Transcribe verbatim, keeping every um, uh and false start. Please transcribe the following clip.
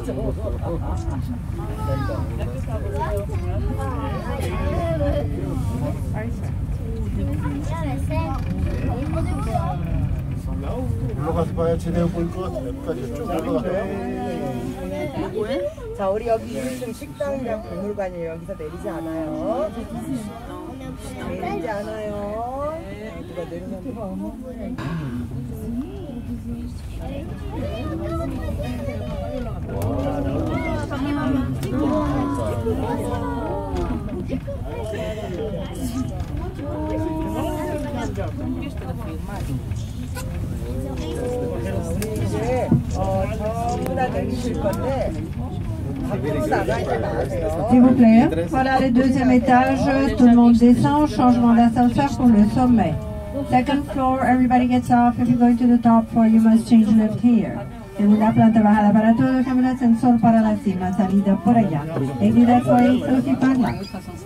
올라가서 봐야 제대로 보일 것 같아. 여기까지 쭉 올라가서. 자, 우리 여기 일 층 식당이랑 박물관이에요. 여기서 내리지 않아요. 내리지 않아요. 누가 내리면 우리 이제 어, 전부 다 내리실 건데 밖으로 나가야 나가세요. S'il vous plaît, voilà le deuxième étage, tout le monde descend, changement d'ascenseur pour le sommet. Second floor, everybody gets off. If you're going to the top floor, you must change lift here. Segunda planta bajada para todos, cambio de ascensor para la cima, salida por allá. Exit that way, principal.